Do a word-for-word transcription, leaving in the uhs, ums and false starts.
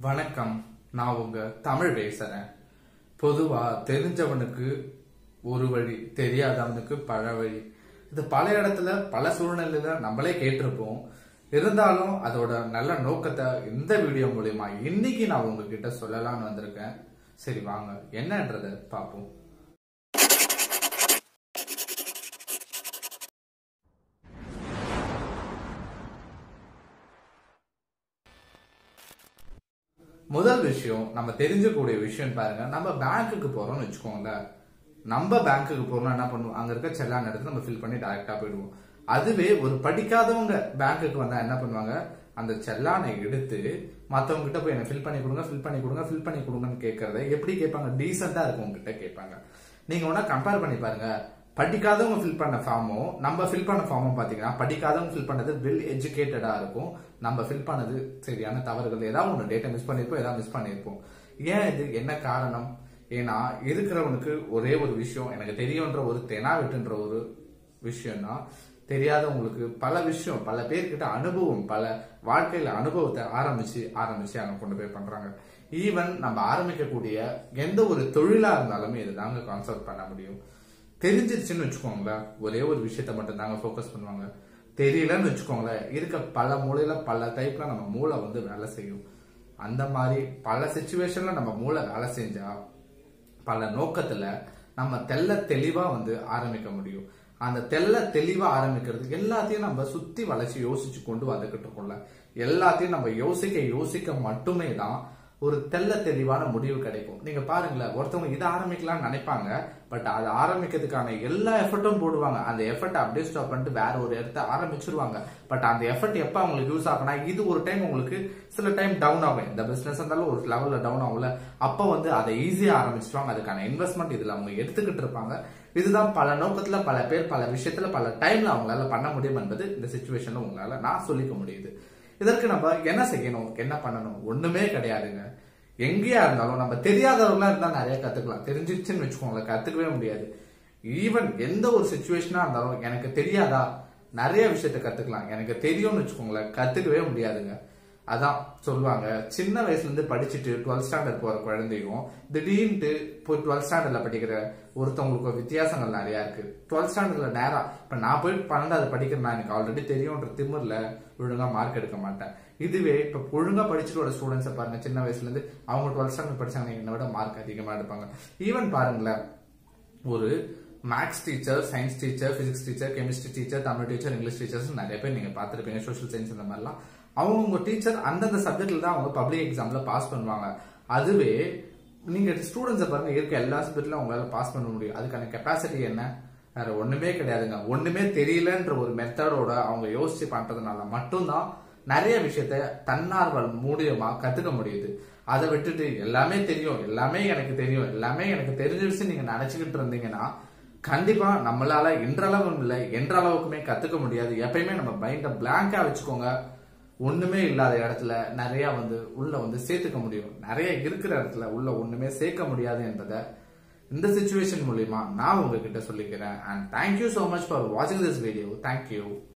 வணக்கம். நான் உங்க தமிழ் பேசுறேன். பொதுவா தெரிஞ்சவனுக்கு ஒரு வழி, தெரியாதவனுக்கு பல வழி. இது பல இடத்துல பல சூழ்நிலையில நம்மளே கேட்டிருப்போம். இருந்தாலும் அதோட நல்ல நோக்கத்தை இந்த வீடியோ மூலியமா இன்னைக்கு நான் உங்ககிட்ட சொல்லலாம்னு வந்திருக்கேன். சரி வாங்க என்னன்றத பார்ப்போம். முதல் விஷயம், நம்ம தெரிஞ்சக்கூடிய விஷயம் பாருங்க. நம்ம பேங்க்குக்கு போறோம்னு வச்சுக்கோங்களேன். நம்ம பேங்க்குக்கு போறோம்னா என்ன பண்ணுவோம், அங்க இருக்க செல்லான் எடுத்து நம்ம ஃபில் பண்ணி டைரக்டா போயிடுவோம். அதுவே ஒரு படிக்காதவங்க பேங்க்குக்கு வந்தா என்ன பண்ணுவாங்க, அந்த செல்லானை எடுத்து மத்தவங்க கிட்ட போய் என்ன ஃபில் பண்ணி கொடுங்க ஃபில் பண்ணி கொடுங்க ஃபில் பண்ணி கொடுங்கன்னு கேட்கறத எப்படி கேட்பாங்க, டீசெண்டா இருக்கவங்க கிட்ட கேட்பாங்க. நீங்க ஒன்னா கம்பேர் பண்ணி பாருங்க. படிக்காதவங்க ஃபில் பண்ண ஃபார்மும் நம்ம ஃபில் பண்ண ஃபார்மும் பாத்தீங்கன்னா, படிக்காதவங்க ஃபில் பண்ணது வெல் எஜுகேட்டடா இருக்கும். நம்ம ஃபில் பண்ணது சரியான தவறுகள், ஏதாவது ஒன்று டேட்டா மிஸ் பண்ணிருப்போம், ஏதாவது மிஸ் பண்ணிருப்போம். ஏன் இது, என்ன காரணம்? ஏன்னா இருக்கிறவனுக்கு ஒரே ஒரு விஷயம் எனக்கு தெரியும்ன்ற ஒரு தெனாவெட்டுன்ற ஒரு விஷயம்னா, தெரியாதவங்களுக்கு பல விஷயம், பல பேர்கிட்ட அனுபவம், பல வாழ்க்கையில அனுபவத்தை ஆரம்பிச்சு ஆரம்பிச்சு அங்க கொண்டு போய் பண்றாங்க. ஈவன் நம்ம ஆரம்பிக்கக்கூடிய எந்த ஒரு தொழிலா இருந்தாலுமே இதுதாங்க கான்செப்ட் பண்ண முடியும். தெரிஞ்சிருச்சுன்னு வச்சுக்கோங்களேன், ஒரே ஒரு விஷயத்த மட்டும் தாங்க போக்கஸ் பண்ணுவாங்க. தெரியலன்னு வச்சுக்கோங்களேன், இருக்க பல மூலையில பல டைப்ல நம்ம மூளை வந்து வேலை செய்யும். அந்த மாதிரி பல சிச்சுவேஷன்ல நம்ம மூளை வேலை செஞ்சா பல நோக்கத்துல நம்ம தெல்ல தெளிவா வந்து ஆரம்பிக்க முடியும். அந்த தெல்ல தெளிவா ஆரம்பிக்கிறதுக்கு எல்லாத்தையும் நம்ம சுத்தி வளைச்சு யோசிச்சு கொண்டு வந்துகிட்டு இருக்கோம்ல, எல்லாத்தையும் நம்ம யோசிக்க யோசிக்க மட்டுமே தான் ஒரு தெல்ல தெளிவான முடிவு கிடைக்கும். நீங்க பாருங்களேன், ஒருத்தவங்க இதை ஆரம்பிக்கலாம்னு நினைப்பாங்க, பட் அதை ஆரம்பிக்கிறதுக்கான எல்லா எஃபர்ட்டும் போடுவாங்க. அந்த எஃபர்ட் அப்படியே ஸ்டாப் பண்ணிட்டு வேற ஒரு இடத்த ஆரம்பிச்சிருவாங்க. பட் அந்த எஃபர்ட் எப்ப அவங்களுக்கு யூஸ் ஆகும்னா, இது ஒரு டைம் உங்களுக்கு சில டைம் டவுன் ஆகும். இந்த பிசினஸ் இருந்தாலும் ஒரு லெவல்ல டவுன் ஆகும்ல, அப்ப வந்து அதை ஈஸியா ஆரம்பிச்சிருவாங்க. அதுக்கான இன்வெஸ்ட்மெண்ட் இதுல அவங்க எடுத்துக்கிட்டு இருப்பாங்க. இதுதான் பல நோக்கத்துல பல பேர் பல விஷயத்துல பல டைம்ல அவங்களால பண்ண முடியும் என்பது இந்த சிச்சுவேஷன்ல உங்களால நான் சொல்லிக்க முடியுது. இதற்கு நம்ம என்ன செய்யணும், என்ன பண்ணணும்? ஒண்ணுமே கிடையாதுங்க. எங்கேயா இருந்தாலும் நம்ம தெரியாதவர்களா இருந்தா நிறைய கத்துக்கலாம். தெரிஞ்சிருச்சுன்னு வச்சுக்கோங்களேன், கத்துக்கவே முடியாது. ஈவன் எந்த ஒரு சிச்சுவேஷனா இருந்தாலும் எனக்கு தெரியாதா, நிறைய விஷயத்த கத்துக்கலாம். எனக்கு தெரியும்னு வச்சுக்கோங்களேன், கத்துக்கவே முடியாதுங்க. அதான் சொல்லுவாங்க, சின்ன வயசுல இருந்து படிச்சுட்டு டுவெல்த் ஸ்டாண்டர்ட் போற குழந்தையும் திடீர்னு போய் டுவெல்த் ஸ்டாண்டர்ட்ல படிக்கிற ஒருத்தவங்களுக்கு வித்தியாசங்கள் நிறைய இருக்கு. டுவெல்த் ஸ்டாண்டர்ட்ல நேரா இப்ப நான் போய் பன்னெண்டாவது படிக்கிறேன்னா எனக்கு ஆல்ரெடி தெரியும்ன்ற திமிர்ல ஒழுங்கா மார்க் எடுக்க மாட்டேன். இதுவே இப்ப ஒழுங்கா படிச்சுட்டு ஒரு ஸ்டூடெண்ட்ஸை பாருங்க, சின்ன வயசுல இருந்து அவங்க டுவெல்த் ஸ்டாண்டர்ட் படிச்சாங்க, என்னை விட மார்க் அதிகமா எடுப்பாங்க. ஈவன் பாருங்களேன், ஒரு maths teacher, science teacher, physics teacher, chemistry teacher, Tamil teacher, English teachers நிறைய பேர் நீங்க பாத்துருப்பீங்க. சோசியல் சயின்ஸ் இந்த மாதிரிலாம் அவங்க டீச்சர் அந்தந்த சப்ஜெக்ட்ல தான் அவங்க பப்ளிக் எக்ஸாம்ல பாஸ் பண்ணுவாங்க. அதுவே நீங்க ஸ்டூடெண்ட்ஸை பாருங்க, இருக்க எல்லா சப்ஜெக்ட்ல அவங்களால பாஸ் பண்ண முடியும். அதுக்கான கெப்பாசிட்டி என்ன? வேற ஒண்ணுமே கிடையாதுங்க. ஒண்ணுமே தெரியலன்ற ஒரு மெத்தடோட அவங்க யோசிச்சு பண்றதுனால மட்டும்தான் நிறைய விஷயத்த தன்னார்வல் மூலியமா கத்துக்க முடியுது. அதை விட்டுட்டு எல்லாமே தெரியும், எல்லாமே எனக்கு தெரியும், எல்லாமே எனக்கு தெரிஞ்சிருச்சு நீங்க நினைச்சுக்கிட்டு இருந்தீங்கன்னா கண்டிப்பா நம்மளால இன்றளவும் இல்லை என்றளவுக்குமே கத்துக்க முடியாது. எப்பயுமே நம்ம மைண்ட பிளாங்கா வச்சுக்கோங்க. ஒண்ணுமே இல்லாத இடத்துல நிறைய வந்து உள்ள வந்து சேர்த்துக்க முடியும், நிறைய இருக்கிற இடத்துல உள்ள ஒண்ணுமே சேர்க்க முடியாது என்பதை இந்த சிச்சுவேஷன் மூலியமா நான் உங்ககிட்ட சொல்லிக்கிறேன். And thank you so much for வாட்சிங் திஸ் வீடியோ. தேங்க்யூ.